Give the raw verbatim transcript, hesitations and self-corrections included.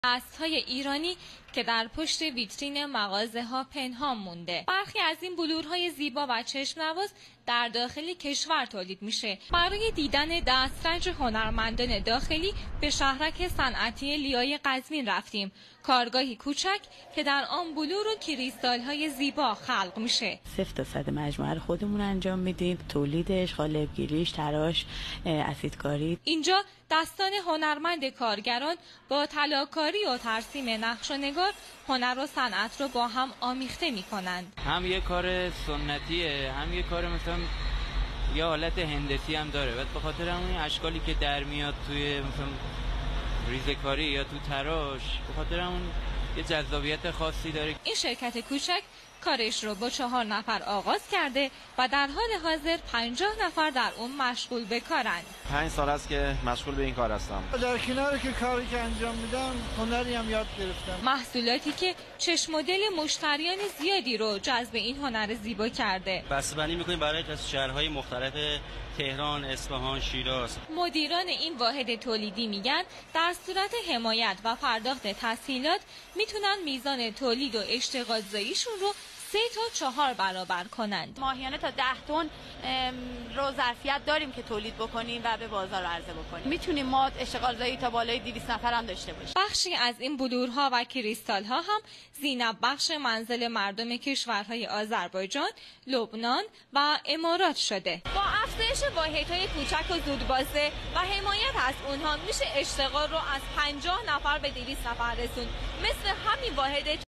دست‌های ایرانی که در پشت ویترین مغازه‌ها پنهان مونده. برخی از این بلورهای زیبا و چشم‌نواز در داخل کشور تولید میشه. برای دیدن دسترنج هنرمندان داخلی به شهرک صنعتی لیای قزوین رفتیم. کارگاهی کوچک که در آن بلور و کریستال‌های زیبا خلق میشه. صفر تا صد مجموعه رو خودمون انجام میدیم. تولیدش، قالب‌گیریش، تراش، اسیدکاری. اینجا دستان هنرمند کارگران با طلاکاری و ترسیم نقش و نگار هنر و صنعت رو با هم آمیخته میکنند. هم یه کار سنتیه، هم یه کار مثلا یه حالت هندسی هم داره. بعد به خاطر همون اشکالی که در میاد توی مثلا ریزه‌کاری یا تو تراش، به خاطر همون یه جذابیت خاصی داره. این شرکت کوچک کارش رو با چهار نفر آغاز کرده و در حال حاضر پنجاه نفر در اون مشغول به کارند. پنج سال است که مشغول به این کار هستم. در کنار که کاری که انجام میدم هنری هم یاد گرفتم. محصولاتی که چشم و دل مشتریان زیادی رو جذب این هنر زیبا کرده. بسته‌بندی می‌کنیم برای شهرهای مختلف تهران، اصفهان، شیراز. مدیران این واحد تولیدی میگن در صورت حمایت و پرداخت تسهیلات میتونن میزان تولید و اشتغال زاییشون رو سه تا چهار برابر کنند. ماهیانه تا ده تن رو ظرفیت داریم که تولید بکنیم و به بازار عرضه بکنیم. میتونیم ما اشتغال زایی تا بالای دویست نفر هم داشته باشیم. بخشی از این بلورها و کریستال‌ها هم زینت بخش منزل مردم کشورهای آذربایجان، لبنان و امارات شده. با افزایش واحدهای کوچک و زودبازه و حمایت از اونها میشه اشتغال رو از پنجاه نفر به دویست نفر رسوند. مثل همین واحد